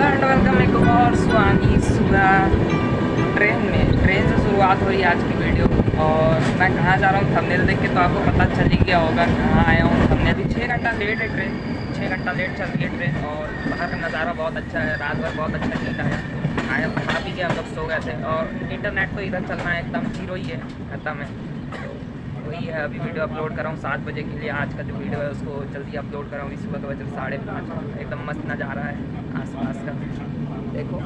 And welcome एक और सुहानी सुबह ट्रेन से शुरुआत हो रही है आज की वीडियो। और मैं कहाँ जा रहा हूँ थंबनेल देख के तो आपको पता चल ही गया होगा कहाँ आया हूँ। थंबनेल भी 6 घंटा लेट है ट्रेन, 6 घंटा लेट चल रही है ट्रेन। और बाहर का नज़ारा बहुत अच्छा है, रात भर बहुत अच्छा नींद आया खा पी के हम लोग सो गए थे। और इंटरनेट तो इधर चलना है एकदम जीरो ही है, खत्म है। वही है, अभी वीडियो अपलोड कर रहा हूँ 7 बजे के लिए। आज का जो वीडियो है उसको जल्दी अपलोड कर रहा हूँ। इस सुबह के बजे 5:30। एकदम मस्त नज़ारा है आसपास का, देखो।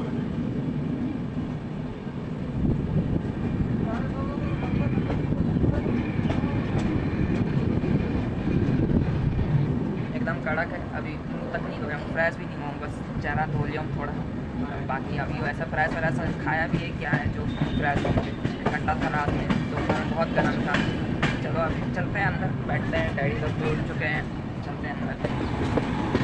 एकदम कड़क है। अभी तक नहीं हो गया, फ्रेश भी नहीं हुआ, बस चेहरा धो लिया हूँ थोड़ा। बाकी अभी वैसा फ्रेश वैसा खाया भी है क्या है जो फ्रेश हो गया। ठंडा था रात में तो बहुत गर्म था। चलो अभी चलते हैं अंदर, बैठते हैं। डैडी लोग तो उठ चुके हैं, चलते हैं अंदर।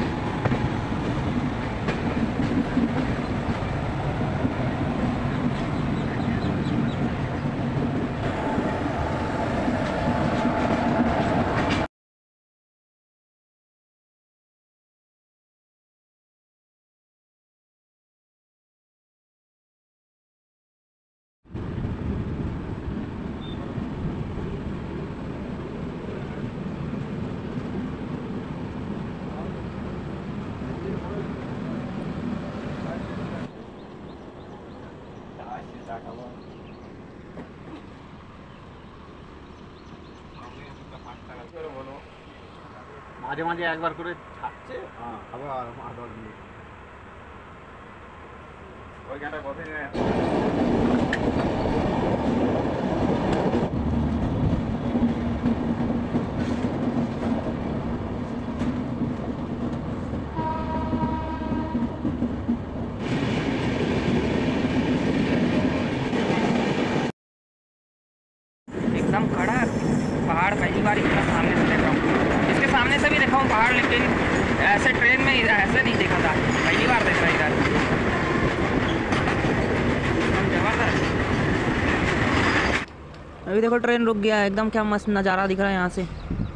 মাঝে মাঝে একবার করে ছাড়ছে। হ্যাঁ, আবার আদর দিয়ে ওইখানটা বসে যায়। एकदम खड़ा पहाड़ पहली बार इतना सामने से देखा हूँ। इसके सामने से भी देखा हूँ पहाड़, लेकिन ऐसे ट्रेन में ऐसे नहीं देखा था, पहली बार देखा इधर। जबरदस्त। अभी देखो ट्रेन रुक गया है, एकदम क्या मस्त नज़ारा दिख रहा है यहाँ से।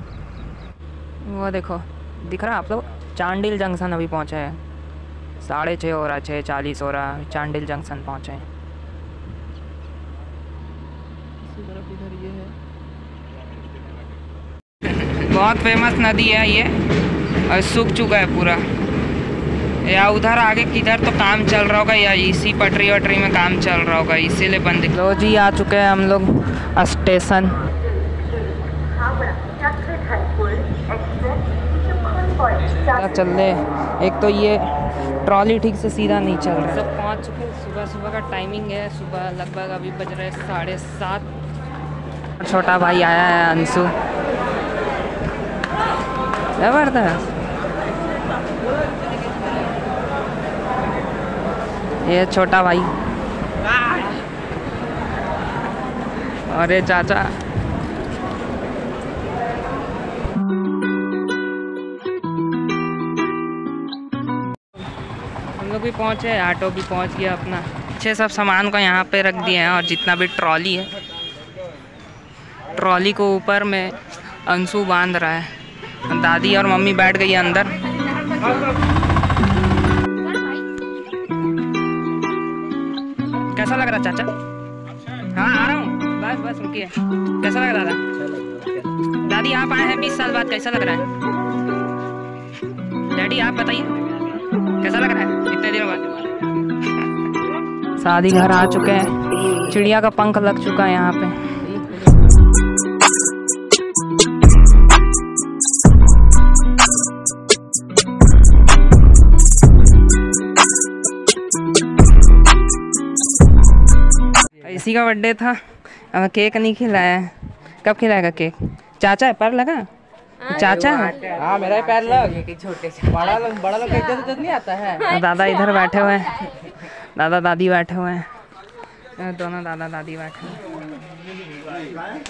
वो देखो दिख रहा है आप लोग, चांडिल जंक्शन अभी पहुँचे हैं। 6:30 हो रहा, 6:40 हो रहा, चांडिल जंक्शन पहुँचे हैं। इधर ये है, बहुत फेमस नदी है ये, और सूख चुका है पूरा। या उधर आगे किधर तो काम चल रहा होगा, या इसी पटरी वटरी में काम चल रहा होगा, इसीलिए बंद। लो जी आ चुके हैं हम लोग स्टेशन। चल रहे, एक तो ये ट्रॉली ठीक से सीधा नहीं चल रहा। सब पहुंच चुके। सुबह का टाइमिंग है, सुबह लगभग अभी बज रहे 7:30। छोटा भाई आया है अंशु, जबरदस्त। ये छोटा भाई और ये चाचा। हम लोग भी पहुँचे, ऑटो भी पहुँच गया अपना। अच्छे सब सामान को यहाँ पे रख दिए हैं, और जितना भी ट्रॉली है, ट्रॉली को ऊपर में अंशु बांध रहा है। दादी और मम्मी बैठ गई है अंदर। कैसा लग रहा चाचा? हाँ आ रहा हूँ, बस रुकिए। कैसा लग रहा था? दादी आप आए हैं 20 साल बाद, कैसा लग रहा है? डैडी आप बताइए कैसा लग रहा है इतने दिनों बाद? शादी घर आ चुके हैं, चिड़िया का पंख लग चुका है यहाँ पे। इसी का बर्थडे था, केक नहीं खिलाया है। कब खिलाएगा केक? चाचा पैर लगा? चाचा हाँ मेरा पैर लग। छोटे से बड़ा लोग इज्जत नहीं आता है। दादा इधर बैठे हुए हैं, दादा दादी बैठे हुए हैं, दोनों दादा दादी बैठे हुए हैं।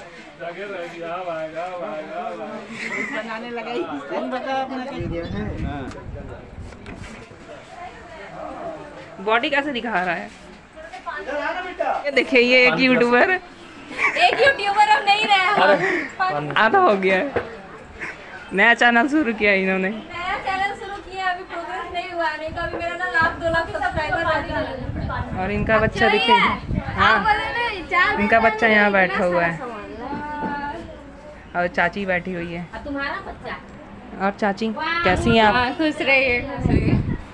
बॉडी कैसे दिखा रहा है? ये देखिए, ये एक यूट्यूबर अब नहीं रहा, आधा हो गया है। नया चैनल शुरू किया इन्होंने। नया चैनल शुरू किया, अभी प्रोग्रेस नहीं हुआ। नहीं तो अभी मेरा नाम लाख 2 लाख सब्सक्राइबर। और इनका बच्चा देखिए, हाँ इनका बच्चा यहाँ बैठा हुआ है और चाची बैठी हुई है। तुम्हारा बच्चा और चाची कैसी हैं आप? खुश रहिए, खुश रहिए।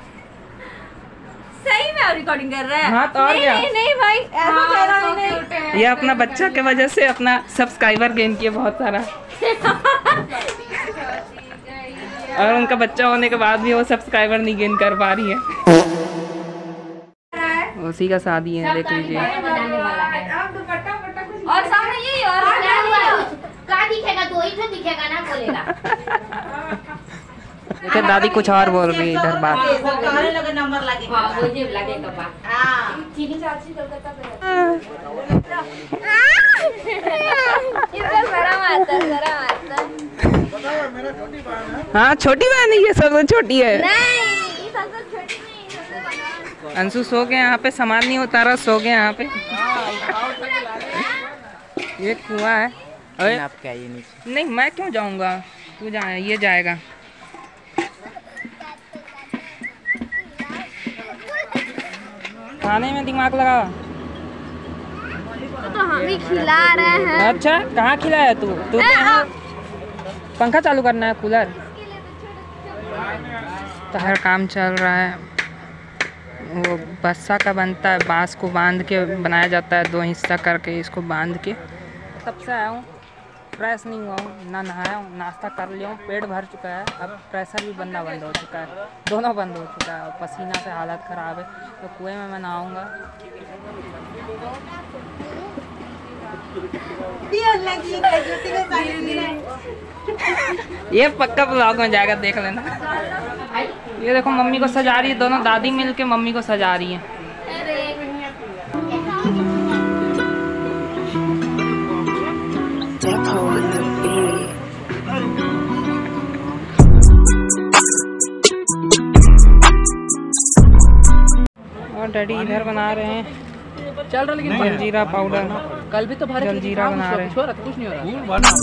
सही में रिकॉर्डिंग कर रहा है? हाँ तो और क्या? नहीं भाई, ऐसा कह रहा नहीं। ये अपना बच्चा के वजह से अपना सब्सक्राइबर गेन किया बहुत सारा। और उनका बच्चा होने के बाद भी वो सब्सक्राइबर नहीं गेन कर पा रही है। उसी का शादी है, देख लीजिए। और सामने ये और क्या दिखेगा? दो ही तो दिखेगा ना, बोलेगा। देखिए दादी कुछ और बोल रही है इधर बात। नंबर लगे, वो जेब लगे कपा। चीनी चाची कलकत्ता हाँ छोटी बहन है, ये सबसे छोटी है। नहीं, सबसे छोटी नहीं। अंशु सो गए यहाँ पे, सामान नहीं उतारा, सो गए यहाँ पे। ये कुआं है। अरे आप क्या ये नीचे? नहीं मैं क्यों जाऊँगा, तू जा, ये जाएगा। खाने में दिमाग लगा तो हम ही खिला रहे हैं। अच्छा कहाँ खिलाया तू? तू तो यहाँ पंखा चालू करना है, कूलर तो हर काम चल रहा है। वो बस्सा का बनता है, बांस को बांध के बनाया जाता है, 2 हिस्सा करके इसको बांध के। तब से आया हूँ, फ्रेश नहीं हुआ हूँ, ना नहाया हूँ, नाश्ता कर लिया हूँ, पेट भर चुका है। अब प्रेशर भी बनना बंद हो चुका है, दोनों बंद हो चुका है और पसीना से हालत ख़राब है। तो कुएं में मैं नहाऊँगा। ये पक्का ब्लॉग में जाएगा, देख लेना। ये देखो मम्मी को सजा रही है, दोनों दादी मिल के मम्मी को सजा रही है। और डैडी इधर बना रहे हैं चल रहा, लेकिन जलजीरा पाउडर। कल भी तो भारी जलजीरा बना रहे हैं। कुछ नहीं हो रहा।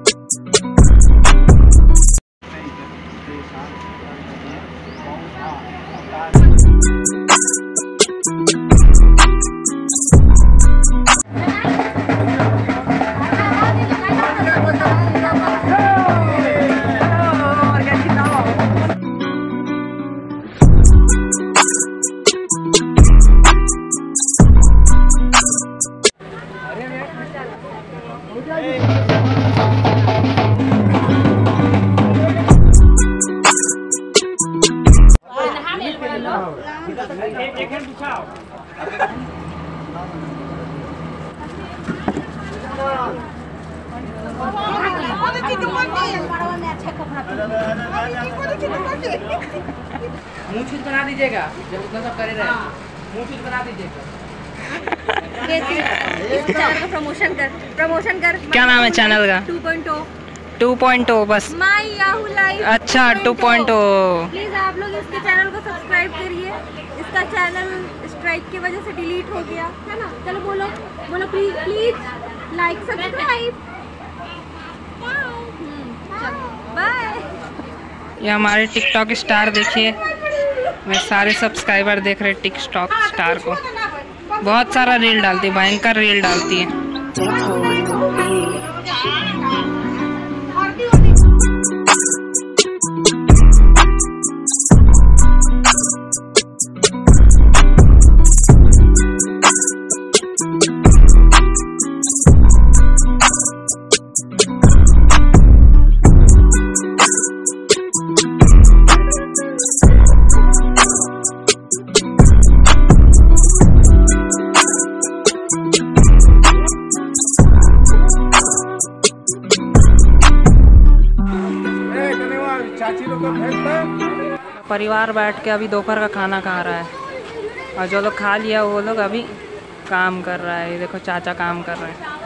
मुँह छूत बना दीजिएगा, जब उतना सब करे रहे मुँह छूत बना दीजिएगा। इस चैनल का प्रमोशन कर। क्या नाम है चैनल का? 2.0 बस। My Yahoo life. अच्छा 2.0। प्लीज आप लोग इसके चैनल को सब्सक्राइब करिए। इसका चैनल स्ट्राइक की वजह से डिलीट हो गया है ना। चलो बोलो बोलो प्लीज लाइक सब्सक्राइब। बाय। ये हमारे टिकटॉक स्टार देखिए, मैं सारे सब्सक्राइबर देख रहे टिकटॉक स्टार को। बहुत सारा रील डालती है, भयंकर रील डालती है। परिवार बैठ के अभी दोपहर का खाना खा रहा है और जो लोग खा लिया वो लोग अभी काम कर रहा है। ये देखो चाचा काम कर रहे हैं।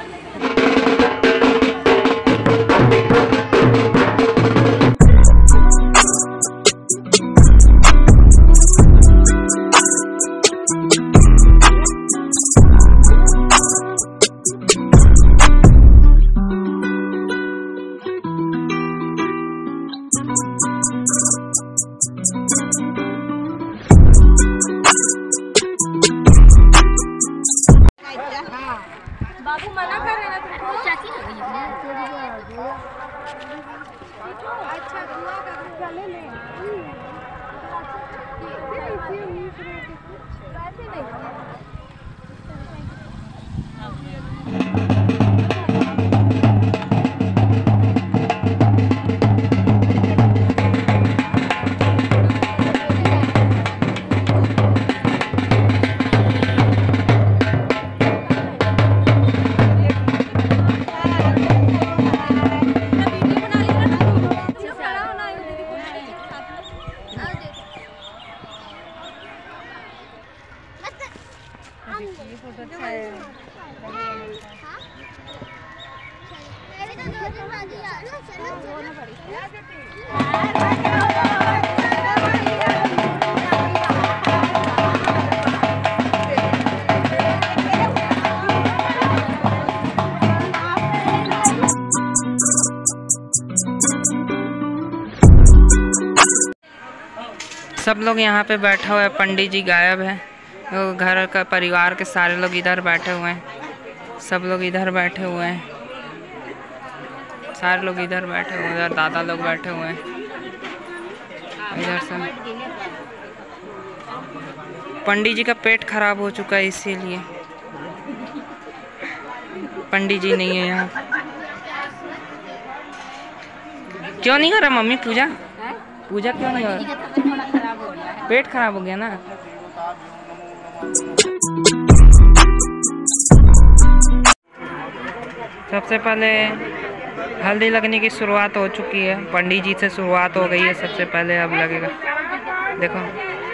ये फोटो अच्छा है। सब लोग यहाँ पे बैठा हुआ है, पंडित जी गायब है, घर का परिवार के सारे लोग इधर बैठे हुए हैं, सब लोग इधर बैठे हुए हैं, सारे लोग इधर बैठे हुए हैं, इधर दादा लोग बैठे हुए हैं, इधर सब। पंडित जी का पेट खराब हो चुका है इसीलिए पंडित जी नहीं है यहाँ। क्यों नहीं कर रहा मम्मी पूजा? पूजा क्यों नहीं हो रहा? पेट खराब हो गया ना। सबसे पहले हल्दी लगने की शुरुआत हो चुकी है, पंडित जी से शुरुआत हो गई है सबसे पहले, अब लगेगा देखो।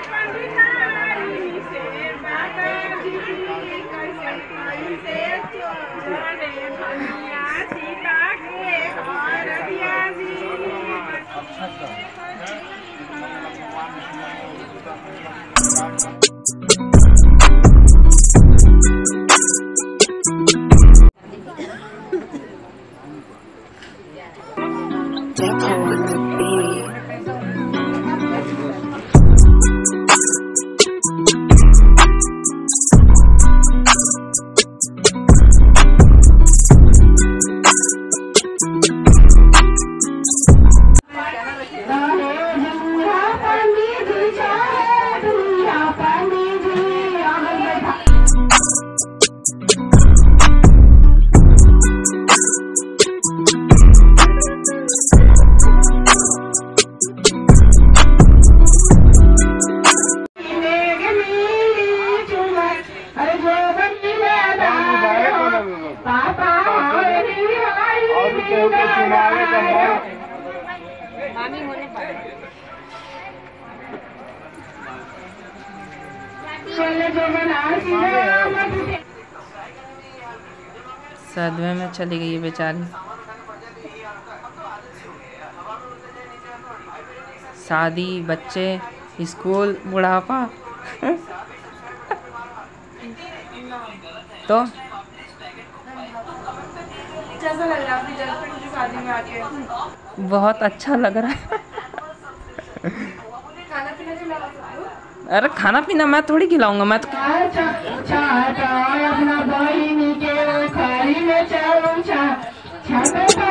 सदमे में चली गई है बेचारी। शादी, बच्चे, स्कूल, बुढ़ापा तो कैसा लग रहा है आपकी गर्लफ्रेंड की शादी में आके? बहुत अच्छा लग रहा है। खाना पीना खिलाओ? अरे खाना पीना मैं थोड़ी खिलाऊंगा, मैं तो अपना बहिनी के खाई में चालू छा